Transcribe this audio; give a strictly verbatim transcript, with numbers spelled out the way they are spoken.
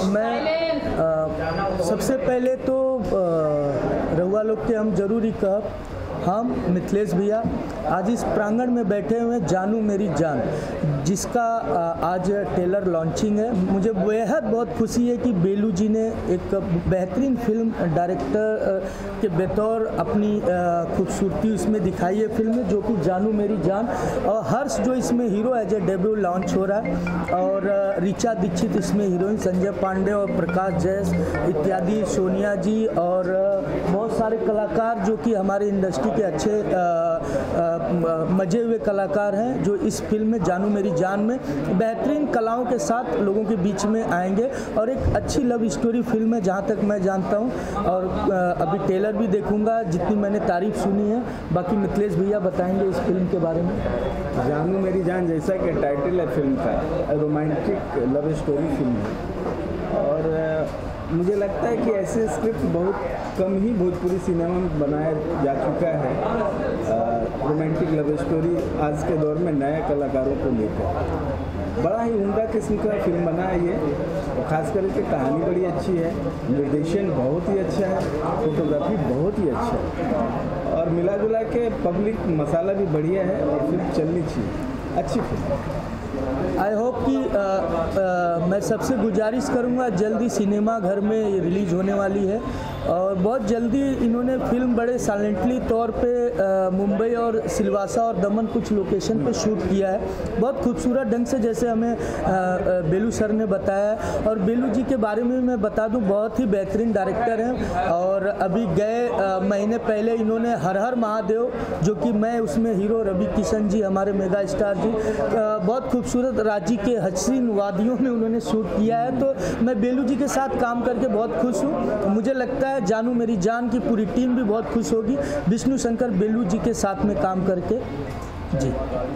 मैं आ, सबसे पहले तो रउआ लोग के हम जरूरी कहब, हम मिथिलेश भैया आज इस प्रांगण में बैठे हुए जानू मेरी जान, जिसका आज ट्रेलर लॉन्चिंग है। मुझे बेहद बहुत खुशी है कि बेलू जी ने एक बेहतरीन फिल्म डायरेक्टर के बतौर अपनी खूबसूरती इसमें दिखाई है फिल्म में, जो कि जानू मेरी जान। और हर्ष जो इसमें hero as a debut launch हो रहा है, और ऋचा दीक्षित इसमें हीरोइन, संजय पांडे और प्रकाश जैस इत्यादि, सोनिया जी और बहुत सारे कलाकार जो कि हमारे इंडस्ट्री के अच्छे आ, आ, मजे हुए कलाकार हैं, जो इस फिल्म में जानू मेरी जान में बेहतरीन कलाओं के साथ लोगों के बीच में आएंगे। और एक अच्छी लव स्टोरी फिल्म है जहाँ तक मैं जानता हूँ, और अभी ट्रेलर भी देखूंगा, जितनी मैंने तारीफ सुनी है। बाकी मिथिलेश भैया बताएंगे इस फिल्म के बारे में। जानू मेरी जान जैसा कि टाइटल है फिल्म का, रोमांटिक लव स्टोरी फिल्म है, और मुझे लगता है कि ऐसे स्क्रिप्ट बहुत कम ही भोजपुरी सिनेमा में बनाया जा चुका है। रोमांटिक लव स्टोरी आज के दौर में नए कलाकारों को लेकर बड़ा ही उम्दा किस्म का फिल्म बना है ये, और ख़ास करके कहानी बड़ी अच्छी है, निर्देशन बहुत ही अच्छा है, फोटोग्राफी बहुत ही अच्छा है, और मिला जुला के पब्लिक मसाला भी बढ़िया है, और फिल्म चलनी चाहिए, अच्छी फिल्म। आई होप कि आ, आ, मैं सबसे गुजारिश करूंगा, जल्दी सिनेमा घर में रिलीज होने वाली है, और बहुत जल्दी इन्होंने फिल्म बड़े साइलेंटली तौर पे आ, मुंबई और सिलवासा और दमन कुछ लोकेशन पे शूट किया है, बहुत खूबसूरत ढंग से, जैसे हमें आ, आ, बेलू सर ने बताया। और बेलू जी के बारे में मैं बता दूं, बहुत ही बेहतरीन डायरेक्टर हैं, और अभी गए आ, महीने पहले इन्होंने हर हर महादेव, जो कि मैं उसमें हीरो रवि किशन जी हमारे मेगा स्टार जी, आ, बहुत खूबसूरत राज्य के हसीन वादियों में उन्होंने शूट किया है। तो मैं बेलू जी के साथ काम करके बहुत खुश हूँ। मुझे लगता है जानू मेरी जान की पूरी टीम भी बहुत खुश होगी विष्णु शंकर बेलू जी के साथ में काम करके। जी।